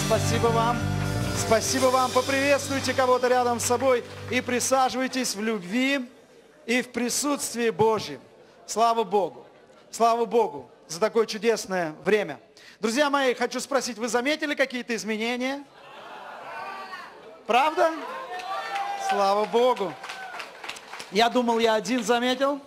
Спасибо вам. Спасибо вам. Поприветствуйте кого-то рядом с собой и присаживайтесь в любви и в присутствии Божьем. Слава Богу. Слава Богу за такое чудесное время. Друзья мои, хочу спросить, вы заметили какие-то изменения? Правда? Слава Богу. Я думал, я один заметил.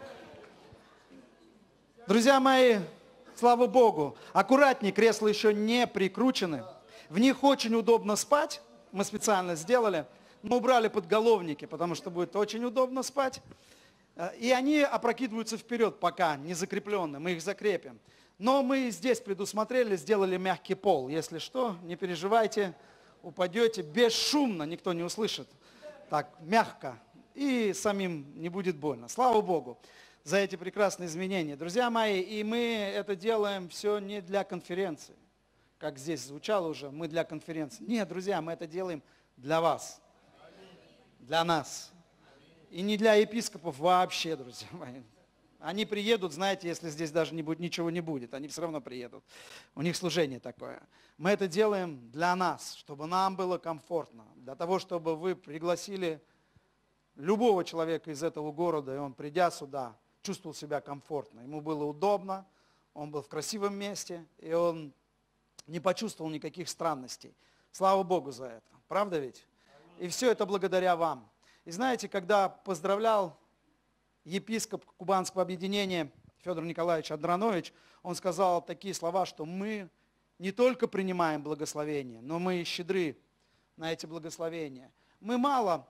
Друзья мои, слава Богу, аккуратнее, кресла еще не прикручены. В них очень удобно спать, мы специально сделали. Мы убрали подголовники, потому что будет очень удобно спать. И они опрокидываются вперед, пока не закреплены, мы их закрепим. Но мы здесь предусмотрели, сделали мягкий пол. Если что, не переживайте, упадете бесшумно, никто не услышит. Так, мягко, и самим не будет больно. Слава Богу за эти прекрасные изменения. Друзья мои, и мы это делаем все не для конференции. Как здесь звучало уже, мы для конференции. Нет, друзья, мы это делаем для вас, для нас. И не для епископов вообще, друзья мои. Они приедут, знаете, если здесь даже ничего не будет, они все равно приедут. У них служение такое. Мы это делаем для нас, чтобы нам было комфортно. Для того, чтобы вы пригласили любого человека из этого города, и он, придя сюда, чувствовал себя комфортно. Ему было удобно, он был в красивом месте, и он не почувствовал никаких странностей. Слава Богу за это. Правда ведь? И все это благодаря вам. И знаете, когда поздравлял епископ Кубанского объединения Федор Николаевич Адранович, он сказал такие слова, что мы не только принимаем благословения, но мы и щедры на эти благословения. Мы мало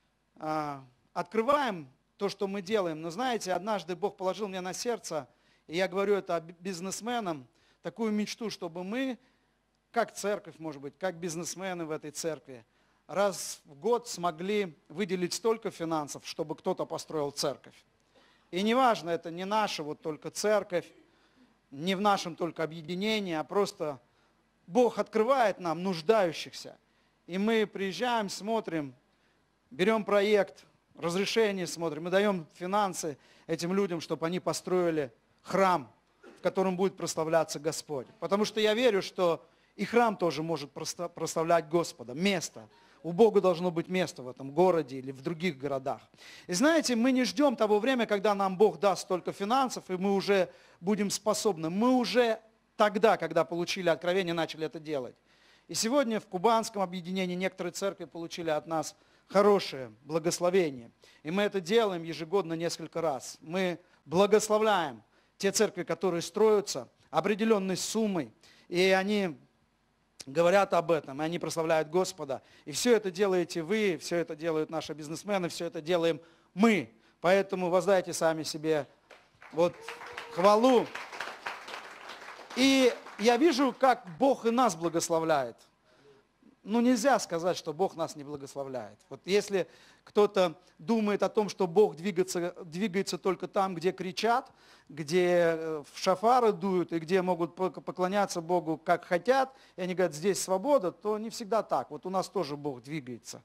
открываем то, что мы делаем, но знаете, однажды Бог положил мне на сердце, и я говорю это бизнесменам, такую мечту, чтобы мы, как церковь, может быть, как бизнесмены в этой церкви, раз в год смогли выделить столько финансов, чтобы кто-то построил церковь. И неважно, это не наша вот только церковь, не в нашем только объединении, а просто Бог открывает нам нуждающихся. И мы приезжаем, смотрим, берем проект, разрешение смотрим, мы даем финансы этим людям, чтобы они построили храм, в котором будет прославляться Господь. Потому что я верю, что и храм тоже может прославлять Господа, место. У Бога должно быть место в этом городе или в других городах. И знаете, мы не ждем того времени, когда нам Бог даст столько финансов, и мы уже будем способны. Мы уже тогда, когда получили откровение, начали это делать. И сегодня в Кубанском объединении некоторые церкви получили от нас хорошее благословение. И мы это делаем ежегодно несколько раз. Мы благословляем те церкви, которые строятся определенной суммой, и они говорят об этом, и они прославляют Господа. И все это делаете вы, все это делают наши бизнесмены, все это делаем мы. Поэтому воздайте сами себе вот хвалу. И я вижу, как Бог и нас благословляет. Ну, нельзя сказать, что Бог нас не благословляет. Вот если кто-то думает о том, что Бог двигается только там, где кричат, где в шафары дуют и где могут поклоняться Богу как хотят, и они говорят, здесь свобода, то не всегда так. Вот у нас тоже Бог двигается.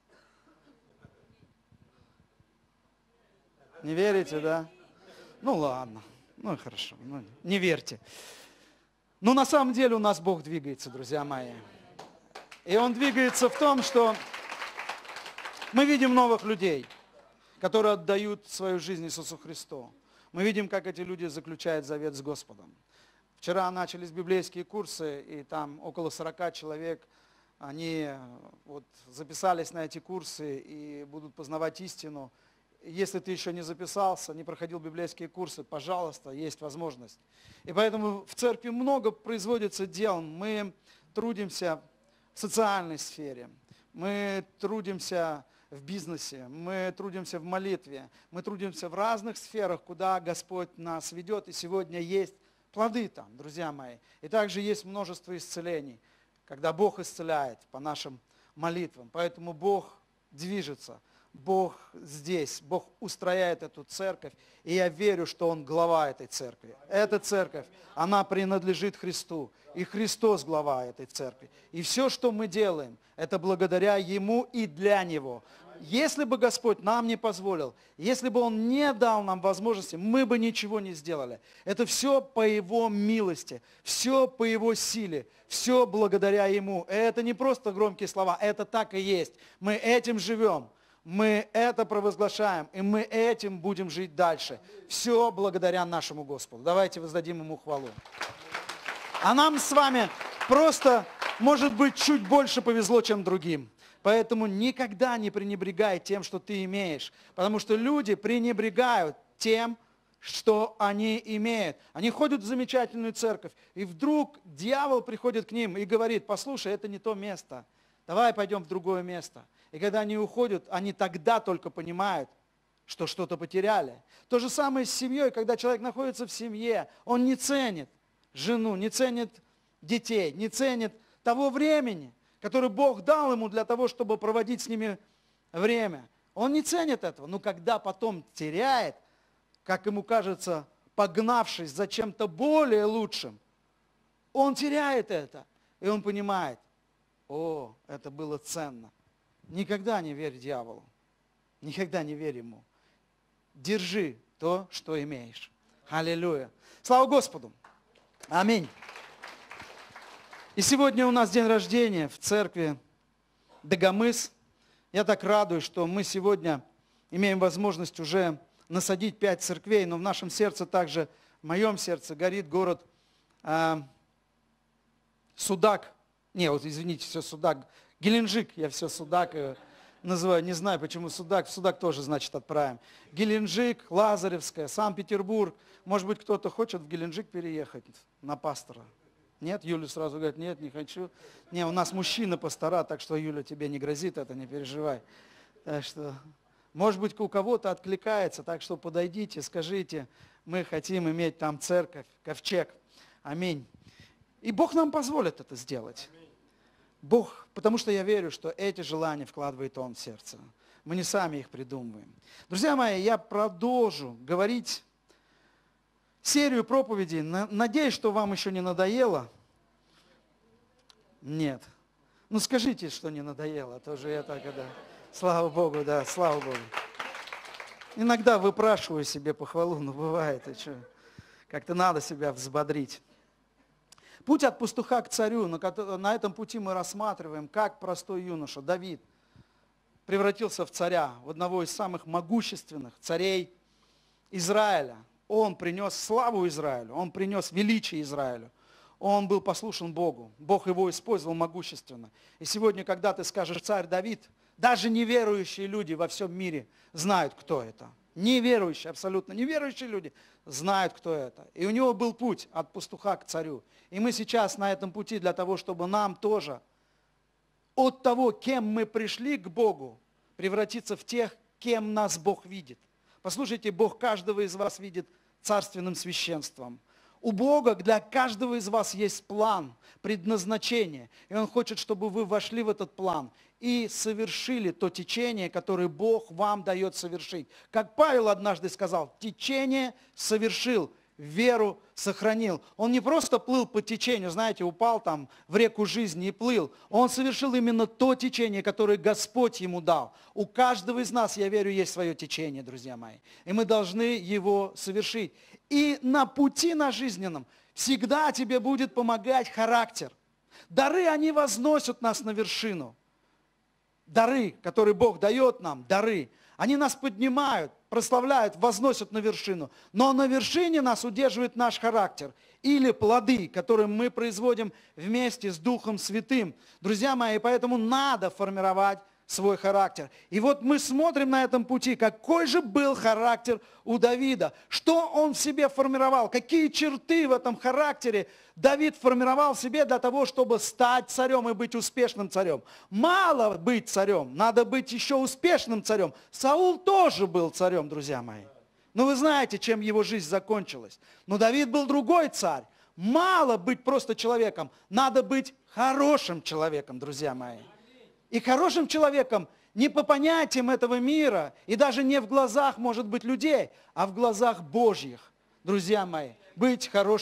Не верите, да? Ну ладно, ну хорошо, ну, не верьте. Но на самом деле у нас Бог двигается, друзья мои. И Он двигается в том, что мы видим новых людей, которые отдают свою жизнь Иисусу Христу. Мы видим, как эти люди заключают завет с Господом. Вчера начались библейские курсы, и там около 40 человек, они вот записались на эти курсы и будут познавать истину. Если ты еще не записался, не проходил библейские курсы, пожалуйста, есть возможность. И поэтому в церкви много производится дел. Мы трудимся в социальной сфере, мы трудимся в бизнесе, мы трудимся в молитве, мы трудимся в разных сферах, куда Господь нас ведет, и сегодня есть плоды там, друзья мои. И также есть множество исцелений, когда Бог исцеляет по нашим молитвам. Поэтому Бог движется, Бог здесь, Бог устрояет эту церковь, и я верю, что Он глава этой церкви. Эта церковь, она принадлежит Христу, и Христос глава этой церкви. И все, что мы делаем, это благодаря Ему и для Него. Если бы Господь нам не позволил, если бы Он не дал нам возможности, мы бы ничего не сделали. Это все по Его милости, все по Его силе, все благодаря Ему. Это не просто громкие слова, это так и есть. Мы этим живем, мы это провозглашаем, и мы этим будем жить дальше. Все благодаря нашему Господу. Давайте воздадим Ему хвалу. А нам с вами просто, может быть, чуть больше повезло, чем другим. Поэтому никогда не пренебрегай тем, что ты имеешь. Потому что люди пренебрегают тем, что они имеют. Они ходят в замечательную церковь, и вдруг дьявол приходит к ним и говорит: послушай, это не то место, давай пойдем в другое место. И когда они уходят, они тогда только понимают, что что-то потеряли. То же самое с семьей, когда человек находится в семье, он не ценит жену, не ценит детей, не ценит того времени, который Бог дал ему для того, чтобы проводить с ними время. Он не ценит этого, но когда потом теряет, как ему кажется, погнавшись за чем-то более лучшим, он теряет это, и он понимает: о, это было ценно. Никогда не верь дьяволу, никогда не верь ему. Держи то, что имеешь. Аллилуйя. Слава Господу. Аминь. И сегодня у нас день рождения в церкви Дагомыс. Я так радуюсь, что мы сегодня имеем возможность уже насадить 5 церквей, но в нашем сердце также, в моем сердце, горит город Судак. Не, вот извините, все Судак. Геленджик, я все Судак называю. Не знаю, почему Судак. В Судак тоже, значит, отправим. Геленджик, Лазаревская, Санкт-Петербург. Может быть, кто-то хочет в Геленджик переехать на пастора? Нет? Юля сразу говорит: нет, не хочу. Не, у нас мужчина пастора, так что, Юля, тебе не грозит это, не переживай. Так что, может быть, у кого-то откликается, так что подойдите, скажите: мы хотим иметь там церковь, ковчег. Аминь. И Бог нам позволит это сделать. Бог, потому что я верю, что эти желания вкладывает Он в сердце. Мы не сами их придумываем. Друзья мои, я продолжу говорить серию проповедей. Надеюсь, что вам еще не надоело. Нет. Ну скажите, что не надоело. Тоже я так, да. Слава Богу, да, слава Богу. Иногда выпрашиваю себе похвалу, но бывает, и что? Как-то надо себя взбодрить. Путь от пастуха к царю. На этом пути мы рассматриваем, как простой юноша Давид превратился в царя, в одного из самых могущественных царей Израиля. Он принес славу Израилю, он принес величие Израилю. Он был послушен Богу. Бог его использовал могущественно. И сегодня, когда ты скажешь «царь Давид», даже неверующие люди во всем мире знают, кто это. Неверующие, абсолютно неверующие люди знают, кто это. И у него был путь от пастуха к царю. И мы сейчас на этом пути для того, чтобы нам тоже от того, кем мы пришли к Богу, превратиться в тех, кем нас Бог видит. Послушайте, Бог каждого из вас видит царственным священством. У Бога для каждого из вас есть план, предназначение. И Он хочет, чтобы вы вошли в этот план и совершили то течение, которое Бог вам дает совершить. Как Павел однажды сказал: течение совершил, веру сохранил. Он не просто плыл по течению, знаете, упал там в реку жизни и плыл. Он совершил именно то течение, которое Господь ему дал. У каждого из нас, я верю, есть свое течение, друзья мои. И мы должны его совершить. И на пути на жизненном всегда тебе будет помогать характер. Дары, они возносят нас на вершину. Дары, которые Бог дает нам, дары, они нас поднимают, прославляют, возносят на вершину. Но на вершине нас удерживает наш характер. Или плоды, которые мы производим вместе с Духом Святым. Друзья мои, поэтому надо формировать свой характер. И вот мы смотрим на этом пути, какой же был характер у Давида. Что он в себе формировал, какие черты в этом характере Давид формировал в себе для того, чтобы стать царем и быть успешным царем. Мало быть царем, надо быть еще успешным царем. Саул тоже был царем, друзья мои. Но вы знаете, чем его жизнь закончилась. Но Давид был другой царь. Мало быть просто человеком, надо быть хорошим человеком, друзья мои. И хорошим человеком не по понятиям этого мира, и даже не в глазах, может быть, людей, а в глазах Божьих, друзья мои. Быть хорошим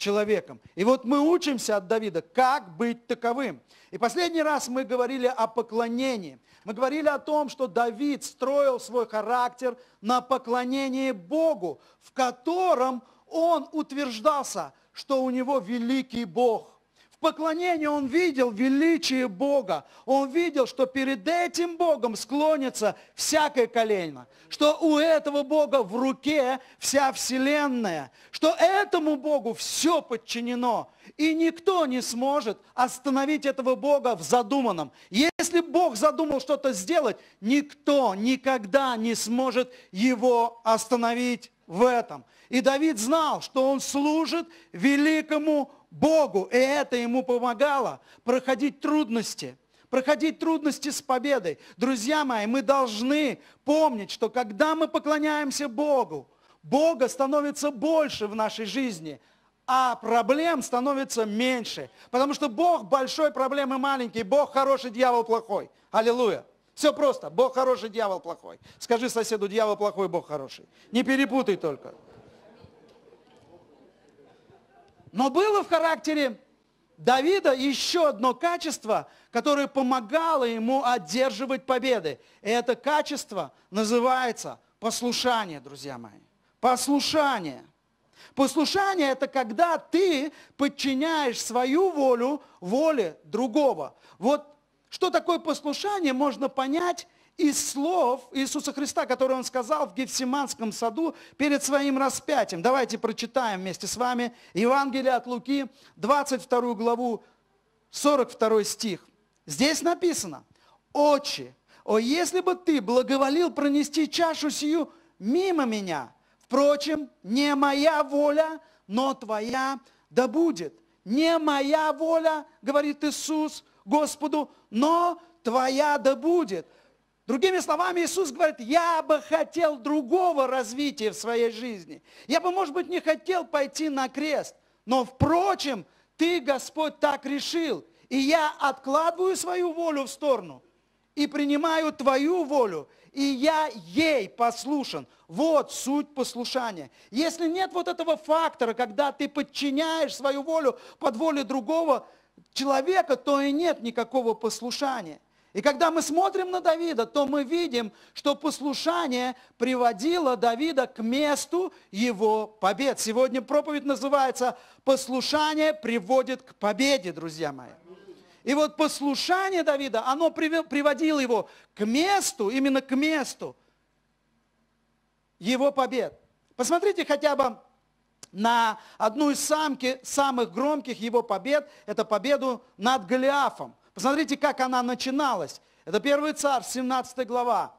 человеком. И вот мы учимся от Давида, как быть таковым. И последний раз мы говорили о поклонении. Мы говорили о том, что Давид строил свой характер на поклонении Богу, в котором он утверждался, что у него великий Бог. В поклонении он видел величие Бога. Он видел, что перед этим Богом склонится всякое колено. Что у этого Бога в руке вся вселенная. Что этому Богу все подчинено. И никто не сможет остановить этого Бога в задуманном. Если Бог задумал что-то сделать, никто никогда не сможет его остановить в этом. И Давид знал, что он служит великому Богу, и это ему помогало проходить трудности с победой. Друзья мои, мы должны помнить, что когда мы поклоняемся Богу, Бога становится больше в нашей жизни, а проблем становится меньше. Потому что Бог большой, проблемы маленькие, Бог хороший, дьявол плохой. Аллилуйя. Все просто. Бог хороший, дьявол плохой. Скажи соседу, дьявол плохой, Бог хороший. Не перепутай только. Но было в характере Давида еще одно качество, которое помогало ему одерживать победы. И это качество называется послушание, друзья мои. Послушание. Послушание – это когда ты подчиняешь свою волю воле другого. Вот что такое послушание, можно понять из слов Иисуса Христа, которые Он сказал в Гефсиманском саду перед своим распятием. Давайте прочитаем вместе с вами Евангелие от Луки, 22 главу, 42 стих. Здесь написано: «Отче, о, если бы ты благоволил пронести чашу сию мимо меня, впрочем, не моя воля, но твоя да будет». Не моя воля, говорит Иисус Господу, но твоя да будет. Другими словами, Иисус говорит: я бы хотел другого развития в своей жизни. Я бы, может быть, не хотел пойти на крест. Но, впрочем, ты, Господь, так решил. И я откладываю свою волю в сторону и принимаю твою волю. И я ей послушен. Вот суть послушания. Если нет вот этого фактора, когда ты подчиняешь свою волю под волю другого человека, то и нет никакого послушания. И когда мы смотрим на Давида, то мы видим, что послушание приводило Давида к месту его побед. Сегодня проповедь называется «Послушание приводит к победе», друзья мои. И вот послушание Давида, оно приводило его к месту, именно к месту его побед. Посмотрите хотя бы на одну из самых громких его побед, это победу над Голиафом. Посмотрите, как она начиналась. Это 1 Царь, 17 глава.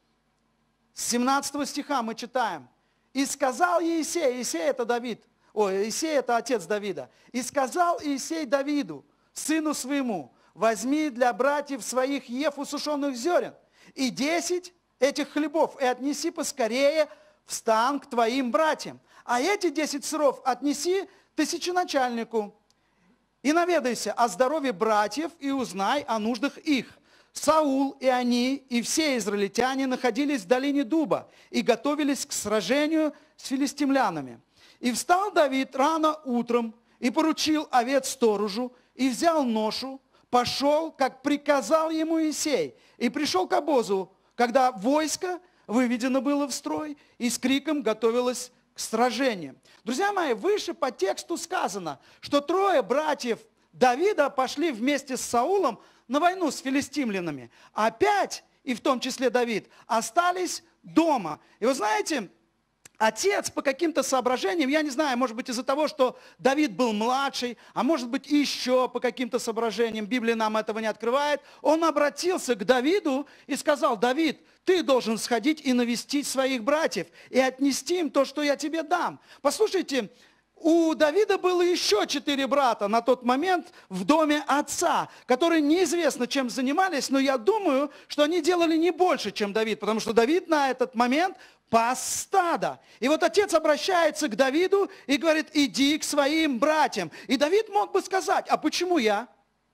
С 17 стиха мы читаем. «И сказал Иисей», Иисей это Давид, Иисей это отец Давида. «И сказал Иисей Давиду, сыну своему, возьми для братьев своих ефу сушеных зерен и 10 этих хлебов, и отнеси поскорее в стан к твоим братьям. А эти 10 сыров отнеси тысяченачальнику. И наведайся о здоровье братьев и узнай о нуждах их. Саул и они, и все израильтяне находились в долине Дуба и готовились к сражению с филистимлянами. И встал Давид рано утром и поручил овец сторожу, и взял ношу, пошел, как приказал ему Иисей, и пришел к обозу, когда войско выведено было в строй и с криком готовилось к сражению». Друзья мои, выше по тексту сказано, что 3 братьев Давида пошли вместе с Саулом на войну с филистимлянами, а 5, и в том числе Давид, остались дома. И вы знаете, отец по каким-то соображениям, я не знаю, может быть из-за того, что Давид был младший, а может быть еще по каким-то соображениям, Библия нам этого не открывает, он обратился к Давиду и сказал: «Давид, ты должен сходить и навестить своих братьев и отнести им то, что я тебе дам». Послушайте, у Давида было еще 4 брата на тот момент в доме отца, которые неизвестно чем занимались, но я думаю, что они делали не больше, чем Давид, потому что Давид на этот момент пас стадо. И вот отец обращается к Давиду и говорит: иди к своим братьям. И Давид мог бы сказать: а почему я?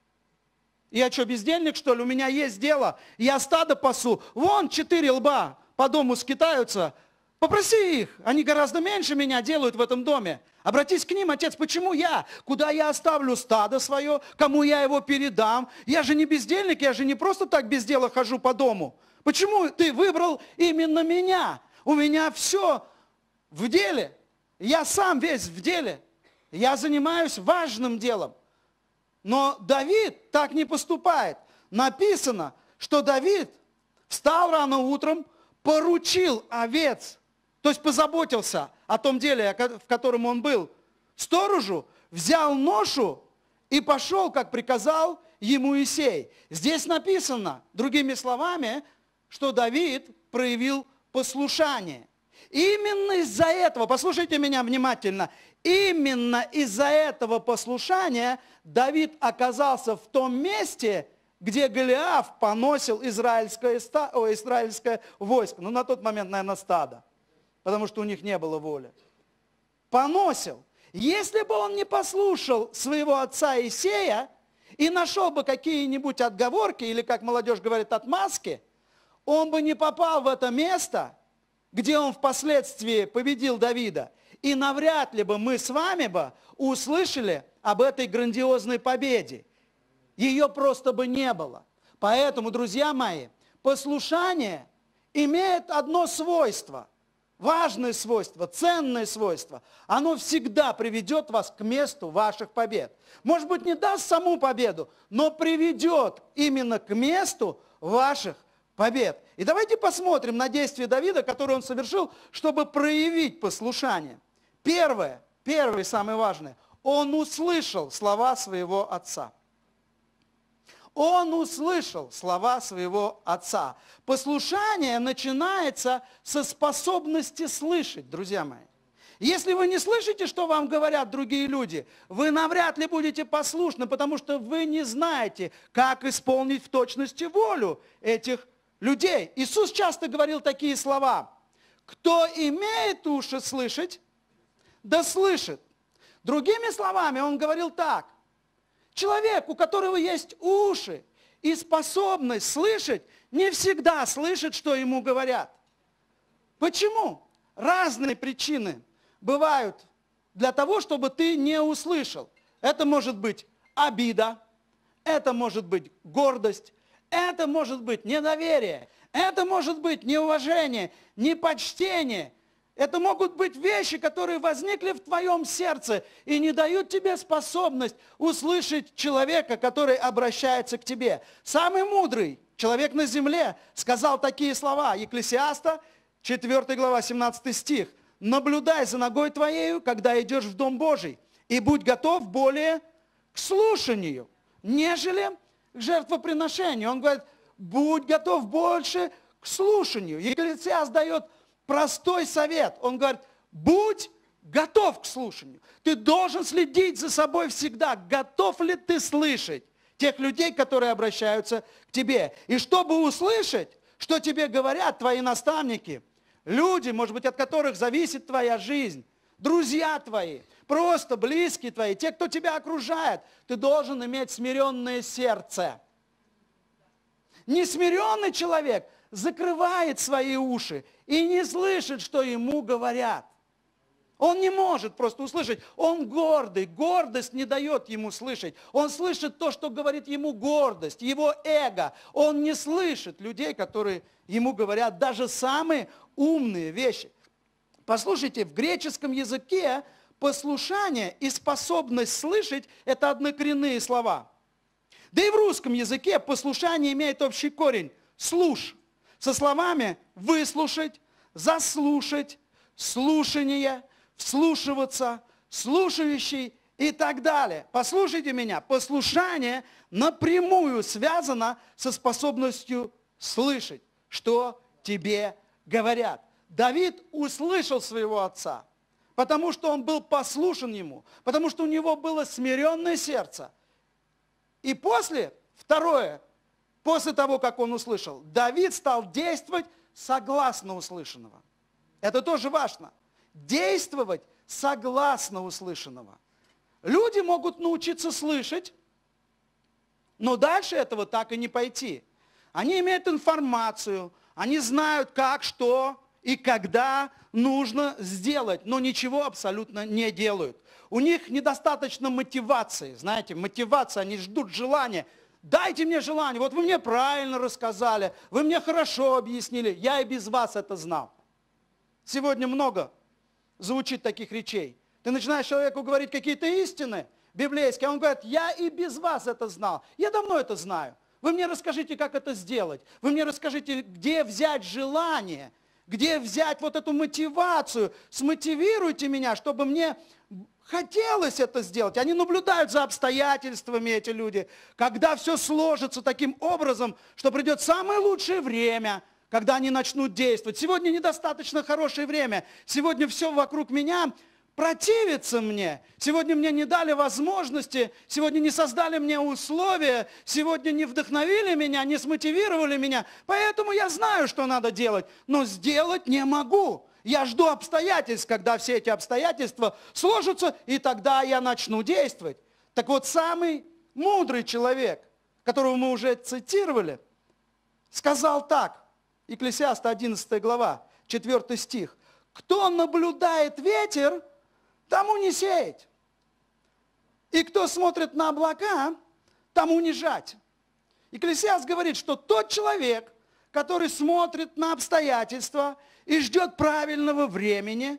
Я что, бездельник, что ли? У меня есть дело. Я стадо пасу. Вон 4 лба по дому скитаются, Попроси их, они гораздо меньше меня делают в этом доме. Обратись к ним, отец, почему я? Куда я оставлю стадо свое? Кому я его передам? Я же не бездельник, я же не просто так без дела хожу по дому. Почему ты выбрал именно меня? У меня все в деле. Я сам весь в деле. Я занимаюсь важным делом. Но Давид так не поступает. Написано, что Давид встал рано утром, поручил овец, то есть позаботился о том деле, в котором он был, сторожу, взял ношу и пошел, как приказал ему Иисей. Здесь написано, другими словами, что Давид проявил послушание. Именно из-за этого, послушайте меня внимательно, именно из-за этого послушания Давид оказался в том месте, где Голиаф поносил израильское войско. Ну, на тот момент, наверное, стадо, потому что у них не было воли. Поносил. Если бы он не послушал своего отца Иисея и нашел бы какие-нибудь отговорки, или, как молодежь говорит, отмазки, он бы не попал в это место, где он впоследствии победил Давида. И навряд ли бы мы с вами бы услышали об этой грандиозной победе. Ее просто бы не было. Поэтому, друзья мои, послушание имеет одно свойство, важное свойство, ценное свойство. Оно всегда приведет вас к месту ваших побед. Может быть, не даст саму победу, но приведет именно к месту ваших побед. И давайте посмотрим на действия Давида, которые он совершил, чтобы проявить послушание. Первое, самое важное, он услышал слова своего отца. Он услышал слова своего отца. Послушание начинается со способности слышать, друзья мои. Если вы не слышите, что вам говорят другие люди, вы навряд ли будете послушны, потому что вы не знаете, как исполнить в точности волю этих людей. Иисус часто говорил такие слова: «Кто имеет уши слышать, да слышит». Другими словами, он говорил так: человек, у которого есть уши и способность слышать, не всегда слышит, что ему говорят. Почему? Разные причины бывают для того, чтобы ты не услышал. Это может быть обида, это может быть гордость, это может быть недоверие, это может быть неуважение, непочтение. Это могут быть вещи, которые возникли в твоем сердце и не дают тебе способность услышать человека, который обращается к тебе. Самый мудрый человек на земле сказал такие слова. Екклесиаста, 4 глава, 17 стих. «Наблюдай за ногой твоею, когда идешь в Дом Божий, и будь готов более к слушанию, нежели к жертвоприношению». Он говорит, будь готов больше к слушанию. Екклесиаст дает простой совет. Он говорит, будь готов к слушанию. Ты должен следить за собой всегда. Готов ли ты слышать тех людей, которые обращаются к тебе? И чтобы услышать, что тебе говорят твои наставники, люди, может быть, от которых зависит твоя жизнь, друзья твои, просто близкие твои, те, кто тебя окружает, ты должен иметь смиренное сердце. Несмиренный человек закрывает свои уши и не слышит, что ему говорят. Он не может просто услышать. Он гордый. Гордость не дает ему слышать. Он слышит то, что говорит ему гордость, его эго. Он не слышит людей, которые ему говорят даже самые умные вещи. Послушайте, в греческом языке послушание и способность слышать – это однокоренные слова. Да и в русском языке послушание имеет общий корень – слуш. Со словами «выслушать», «заслушать», «слушание», «вслушиваться», «слушающий» и так далее. Послушайте меня, послушание напрямую связано со способностью слышать, что тебе говорят. Давид услышал своего отца, потому что он был послушен ему, потому что у него было смиренное сердце. И второе, после того, как он услышал, Давид стал действовать согласно услышанного. Это тоже важно. Действовать согласно услышанного. Люди могут научиться слышать, но дальше этого так и не пойти. Они имеют информацию, они знают как, что и когда нужно сделать, но ничего абсолютно не делают. У них недостаточно мотивации, знаете, мотивация, они ждут желания. Дайте мне желание, вот вы мне правильно рассказали, вы мне хорошо объяснили, я и без вас это знал. Сегодня много звучит таких речей. Ты начинаешь человеку говорить какие-то истины библейские, а он говорит, я и без вас это знал, я давно это знаю. Вы мне расскажите, как это сделать, вы мне расскажите, где взять желание, где взять вот эту мотивацию, смотивируйте меня, чтобы мне хотелось это сделать. Они наблюдают за обстоятельствами, эти люди, когда все сложится таким образом, что придет самое лучшее время, когда они начнут действовать. Сегодня недостаточно хорошее время. Сегодня все вокруг меня противится мне. Сегодня мне не дали возможности, сегодня не создали мне условия, сегодня не вдохновили меня, не смотивировали меня. Поэтому я знаю, что надо делать, но сделать не могу. Я жду обстоятельств, когда все эти обстоятельства сложатся, и тогда я начну действовать. Так вот, самый мудрый человек, которого мы уже цитировали, сказал так, Екклесиаста 11 глава, 4 стих. «Кто наблюдает ветер, тому не сеять, и кто смотрит на облака, тому не жать». Екклесиаст говорит, что тот человек, который смотрит на обстоятельства и ждет правильного времени,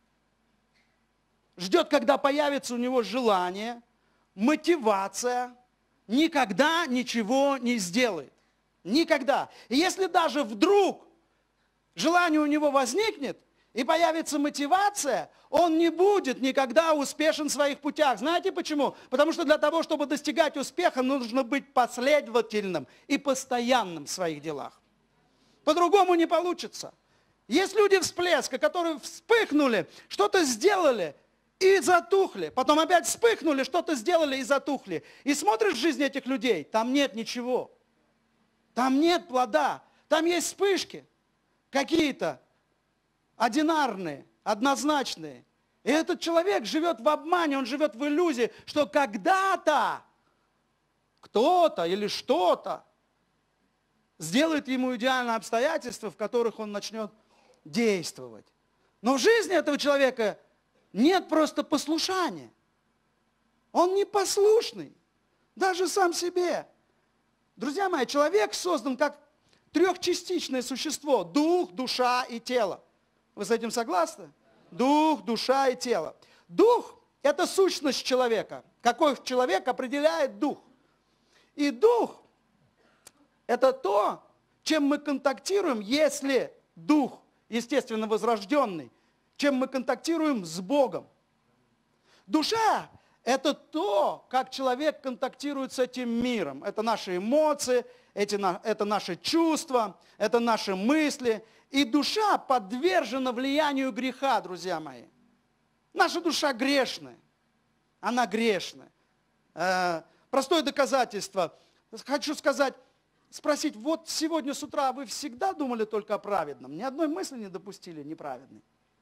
ждет, когда появится у него желание, мотивация, никогда ничего не сделает. Никогда. И если даже вдруг желание у него возникнет, и появится мотивация, он не будет никогда успешен в своих путях. Знаете почему? Потому что для того, чтобы достигать успеха, нужно быть последовательным и постоянным в своих делах. По-другому не получится. Есть люди всплеска, которые вспыхнули, что-то сделали и затухли. Потом опять вспыхнули, что-то сделали и затухли. И смотришь в жизнь этих людей, там нет ничего. Там нет плода. Там есть вспышки какие-то одинарные, однозначные. И этот человек живет в обмане, он живет в иллюзии, что когда-то кто-то или что-то сделает ему идеальные обстоятельства, в которых он начнет действовать. Но в жизни этого человека нет просто послушания. Он непослушный, даже сам себе. Друзья мои, человек создан как трехчастичное существо. Дух, душа и тело. Вы с этим согласны? Дух, душа и тело. Дух – это сущность человека. Какой человек определяет дух. И дух – это то, чем мы контактируем, если дух, естественно, возрожденный, чем мы контактируем с Богом. Душа – это то, как человек контактирует с этим миром. Это наши эмоции, это наши чувства, это наши мысли. И душа подвержена влиянию греха, друзья мои. Наша душа грешная. Она грешная. Простое доказательство. Хочу сказать, спросить, вот сегодня с утра вы всегда думали только о праведном? Ни одной мысли не допустили неправедной?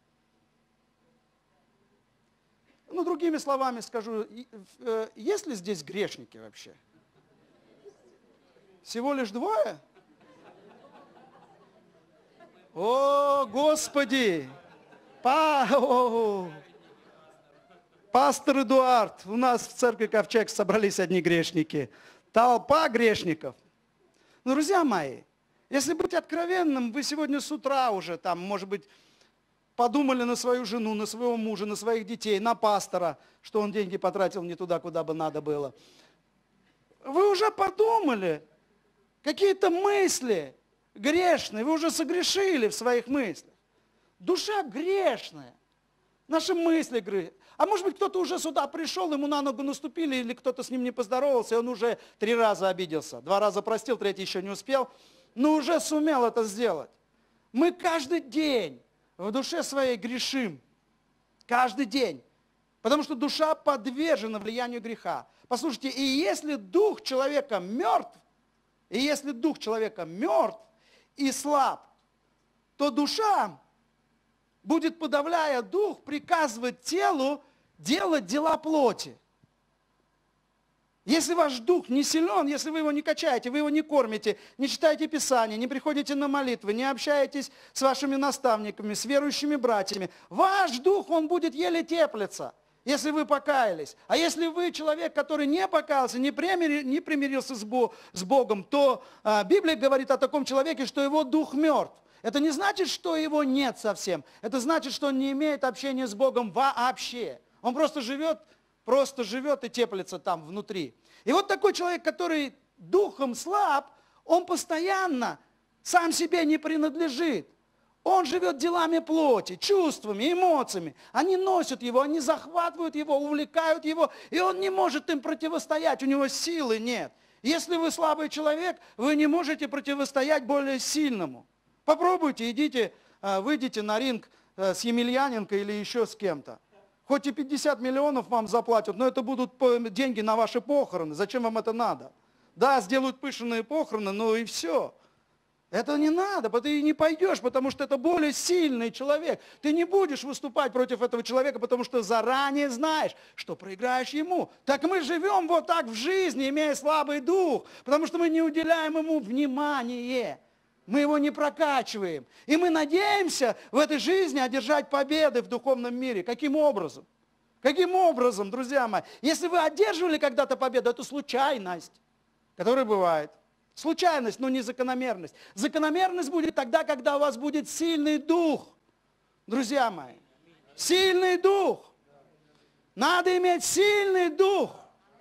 Ну, другими словами скажу, есть ли здесь грешники вообще? Всего лишь двое? О, Господи! Пастор Эдуард, у нас в церкви Ковчег собрались одни грешники. Толпа грешников. Ну, друзья мои, если быть откровенным, вы сегодня с утра уже там, может быть, подумали на свою жену, на своего мужа, на своих детей, на пастора, что он деньги потратил не туда, куда бы надо было. Вы уже подумали, какие-то мысли грешные, вы уже согрешили в своих мыслях. Душа грешная, наши мысли грешные. А может быть, кто-то уже сюда пришел, ему на ногу наступили, или кто-то с ним не поздоровался, и он уже 3 раза обиделся. 2 раза простил, 3 еще не успел, но уже сумел это сделать. Мы каждый день в душе своей грешим. Каждый день. Потому что душа подвержена влиянию греха. Послушайте, и если дух человека мертв, и слаб, то душа будет, подавляя дух, приказывать телу делать дела плоти. Если ваш дух не силен, если вы его не качаете, вы его не кормите, не читаете Писание, не приходите на молитвы, не общаетесь с вашими наставниками, с верующими братьями, ваш дух, он будет еле теплиться, если вы покаялись. А если вы человек, который не покаялся, не примирился с Богом, то Библия говорит о таком человеке, что его дух мертв. Это не значит, что его нет совсем. Это значит, что он не имеет общения с Богом вообще. Он просто живет и теплится там внутри. И вот такой человек, который духом слаб, он постоянно сам себе не принадлежит. Он живет делами плоти, чувствами, эмоциями. Они носят его, они захватывают его, увлекают его, и он не может им противостоять, у него силы нет. Если вы слабый человек, вы не можете противостоять более сильному. Попробуйте, идите, выйдите на ринг с Емельяненко или еще с кем-то. Хоть и 50 миллионов вам заплатят, но это будут деньги на ваши похороны. Зачем вам это надо? Да, сделают пышные похороны, но и все. Это не надо, ты не пойдешь, потому что это более сильный человек. Ты не будешь выступать против этого человека, потому что заранее знаешь, что проиграешь ему. Так мы живем вот так в жизни, имея слабый дух, потому что мы не уделяем ему внимания. Мы его не прокачиваем. И мы надеемся в этой жизни одержать победы в духовном мире. Каким образом? Каким образом, друзья мои? Если вы одерживали когда-то победу, это случайность, которая бывает. Случайность, но не закономерность. Закономерность будет тогда, когда у вас будет сильный дух. Друзья мои, сильный дух. Надо иметь сильный дух.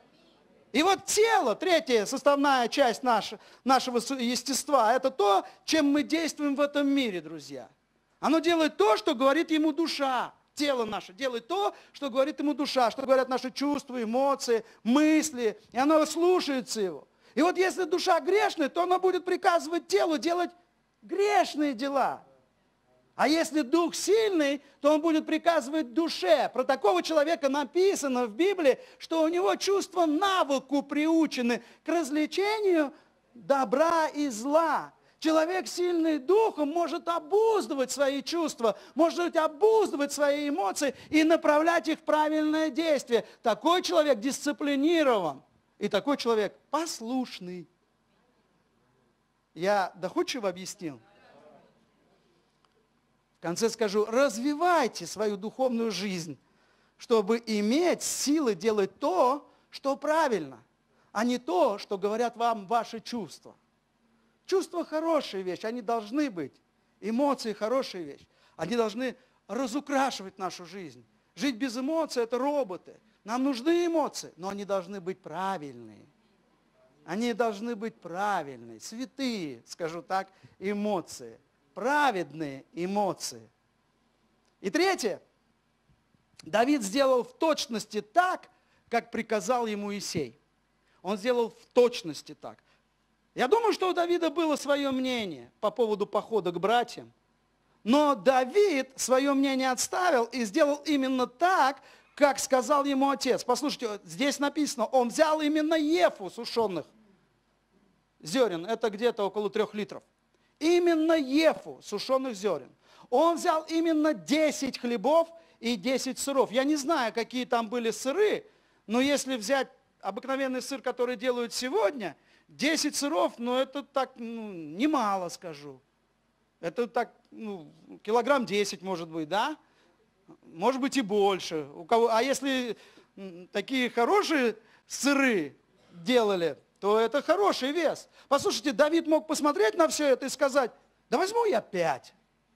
И вот тело, третья составная часть нашего естества, это то, чем мы действуем в этом мире, друзья. Оно делает то, что говорит ему душа. Тело наше делает то, что говорит ему душа, что говорят наши чувства, эмоции, мысли, и оно слушается его. И вот если душа грешная, то она будет приказывать телу делать грешные дела. А если дух сильный, то он будет приказывать душе. Про такого человека написано в Библии, что у него чувства навыку приучены к развлечению добра и зла. Человек, сильный духом, может обуздывать свои чувства, может обуздывать свои эмоции и направлять их в правильное действие. Такой человек дисциплинирован, и такой человек послушный. Я доходчиво объяснил? В конце скажу, развивайте свою духовную жизнь, чтобы иметь силы делать то, что правильно, а не то, что говорят вам ваши чувства. Чувства хорошая вещь, они должны быть. Эмоции хорошая вещь. Они должны разукрашивать нашу жизнь. Жить без эмоций – это роботы. Нам нужны эмоции, но они должны быть правильные. Они должны быть правильные, святые, скажу так, эмоции. Праведные эмоции. И третье. Давид сделал в точности так, как приказал ему Иисей. Он сделал в точности так. Я думаю, что у Давида было свое мнение по поводу похода к братьям. Но Давид свое мнение отставил и сделал именно так, как сказал ему отец. Послушайте, здесь написано, он взял именно ефу сушеных зерен. Это где-то около 3 литров. Именно ефу сушеных зерен. Он взял именно 10 хлебов и 10 сыров. Я не знаю, какие там были сыры, но если взять обыкновенный сыр, который делают сегодня, 10 сыров, это так, немало, скажу. Это так, килограмм 10, может быть, да? Может быть и больше. А если такие хорошие сыры делали, то это хороший вес. Послушайте, Давид мог посмотреть на все это и сказать, да возьму я 5.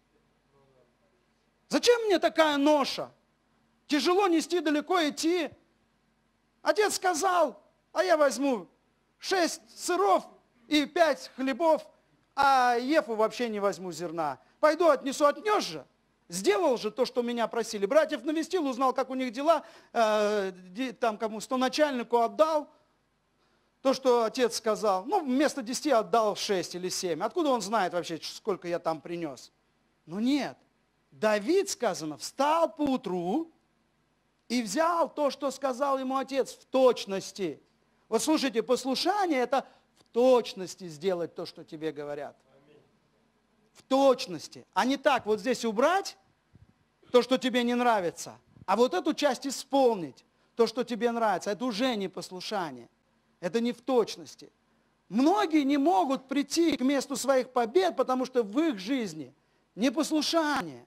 Зачем мне такая ноша? Тяжело нести, далеко идти. Отец сказал, а я возьму 6 сыров и 5 хлебов, а ефу вообще не возьму зерна. Пойду отнесу, отнес же. Сделал же то, что меня просили. Братьев навестил, узнал, как у них дела, там кому стоначальнику отдал. То, что отец сказал, вместо 10 отдал 6 или 7. Откуда он знает вообще, сколько я там принес? Нет. Давид, сказано, встал поутру и взял то, что сказал ему отец, в точности. Вот слушайте, послушание – это в точности сделать то, что тебе говорят. В точности. А не так, вот здесь убрать то, что тебе не нравится, а вот эту часть исполнить, то, что тебе нравится. Это уже не послушание. Это не в точности. Многие не могут прийти к месту своих побед, потому что в их жизни непослушание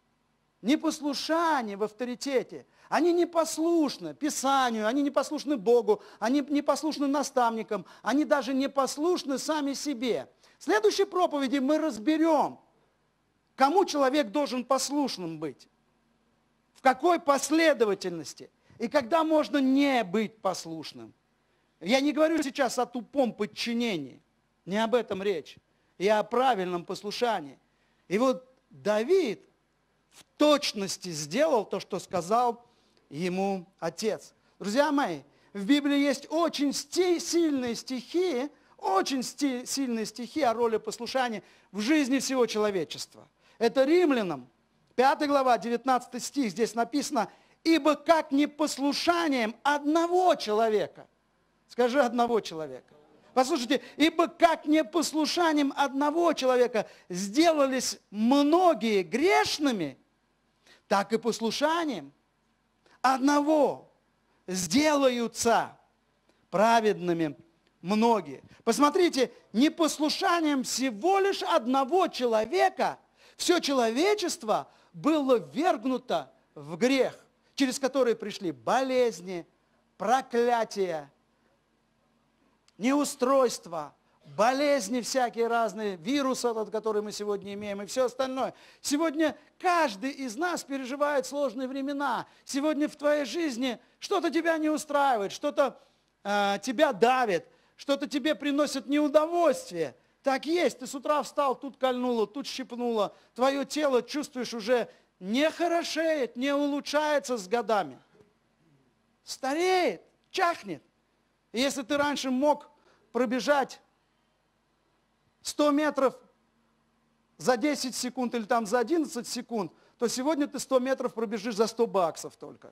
в авторитете. Они непослушны Писанию, они непослушны Богу, они непослушны наставникам, они даже непослушны сами себе. В следующей проповеди мы разберем, кому человек должен послушным быть, в какой последовательности и когда можно не быть послушным. Я не говорю сейчас о тупом подчинении, не об этом речь, я о правильном послушании. И вот Давид в точности сделал то, что сказал ему отец. Друзья мои, в Библии есть очень сильные стихи о роли послушания в жизни всего человечества. Это Римлянам, 5 глава, 19 стих, здесь написано: «Ибо как непослушанием одного человека». Скажи: одного человека. Послушайте, ибо как непослушанием одного человека сделались многие грешными, так и послушанием одного сделаются праведными многие. Посмотрите, непослушанием всего лишь одного человека все человечество было ввергнуто в грех, через который пришли болезни, проклятия, неустройства, болезни всякие разные, вирус этот, который мы сегодня имеем, и все остальное. Сегодня каждый из нас переживает сложные времена. Сегодня в твоей жизни что-то тебя не устраивает, что-то тебя давит, что-то тебе приносит неудовольствие. Так есть, ты с утра встал, тут кольнуло, тут щипнуло. Твое тело, чувствуешь, уже не хорошеет, не улучшается с годами. Стареет, чахнет. И если ты раньше мог пробежать 100 метров за 10 секунд или там за 11 секунд, то сегодня ты 100 метров пробежишь за 100 баксов только.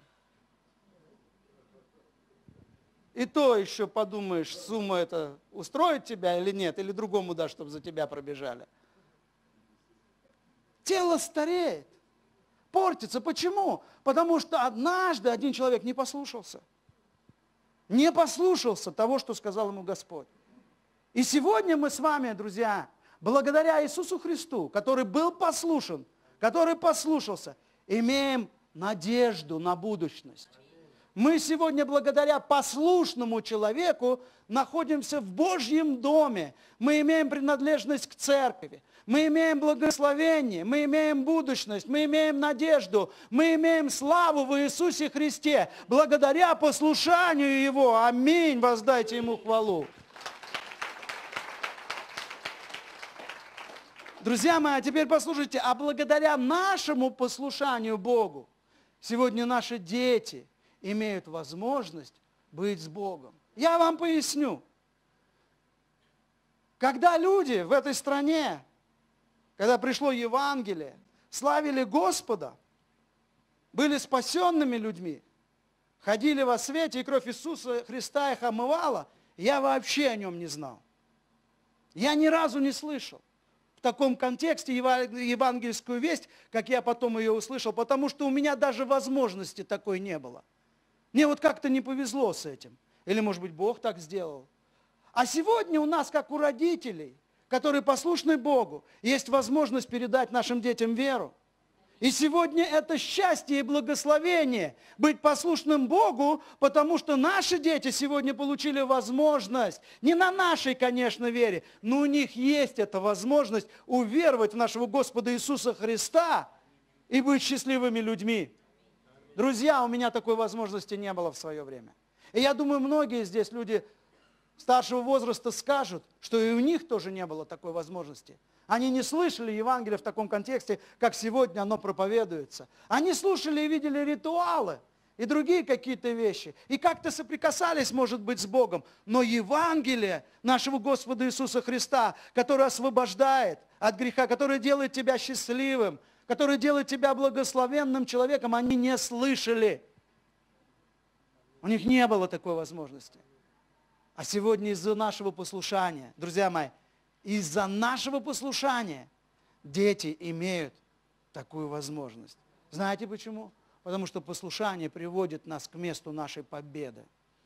И то еще подумаешь, сумма это устроит тебя или нет, или другому дашь, чтобы за тебя пробежали. Тело стареет, портится. Почему? Потому что однажды один человек не послушался. Не послушался того, что сказал ему Господь. И сегодня мы с вами, друзья, благодаря Иисусу Христу, который был послушен, который послушался, имеем надежду на будущность. Мы сегодня, благодаря послушному человеку, находимся в Божьем доме. Мы имеем принадлежность к церкви. Мы имеем благословение, мы имеем будущность, мы имеем надежду, мы имеем славу в Иисусе Христе. Благодаря послушанию Его. Аминь. Воздайте Ему хвалу. Друзья мои, а теперь послушайте, а благодаря нашему послушанию Богу, сегодня наши дети имеют возможность быть с Богом. Я вам поясню. Когда люди в этой стране, когда пришло Евангелие, славили Господа, были спасенными людьми, ходили во свете, и кровь Иисуса Христа их омывала, я вообще о нем не знал. Я ни разу не слышал в таком контексте евангельскую весть, как я потом ее услышал, потому что у меня даже возможности такой не было. Мне вот как-то не повезло с этим. Или, может быть, Бог так сделал. А сегодня у нас, как у родителей, которые послушны Богу, есть возможность передать нашим детям веру. И сегодня это счастье и благословение быть послушным Богу, потому что наши дети сегодня получили возможность, не на нашей, конечно, вере, но у них есть эта возможность уверовать в нашего Господа Иисуса Христа и быть счастливыми людьми. Друзья, у меня такой возможности не было в свое время. И я думаю, многие здесь люди старшего возраста скажут, что и у них тоже не было такой возможности. Они не слышали Евангелие в таком контексте, как сегодня оно проповедуется. Они слушали и видели ритуалы и другие какие-то вещи. И как-то соприкасались, может быть, с Богом. Но Евангелие нашего Господа Иисуса Христа, которое освобождает от греха, которое делает тебя счастливым, который делает тебя благословенным человеком, они не слышали. У них не было такой возможности. А сегодня из-за нашего послушания, друзья мои, из-за нашего послушания дети имеют такую возможность. Знаете почему? Потому что послушание приводит нас к месту нашей победы.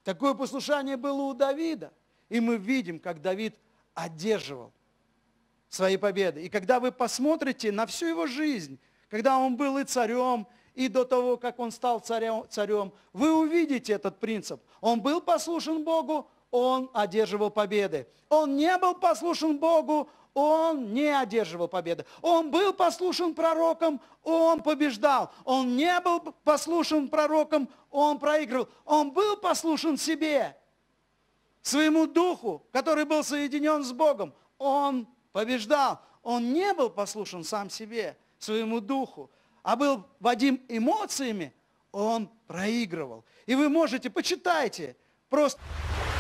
Такое послушание было у Давида. И мы видим, как Давид одерживал свои победы. И когда вы посмотрите на всю его жизнь, когда он был и царем, и до того, как он стал царем, вы увидите этот принцип. Он был послушен Богу, он одерживал победы. Он не был послушен Богу, он не одерживал победы. Он был послушен пророкам, он побеждал. Он не был послушен пророкам, он проигрывал. Он был послушен себе, своему духу, который был соединен с Богом. Он побеждал. Он не был послушен сам себе, своему духу, а был водим эмоциями, он проигрывал. И вы можете, почитайте, просто...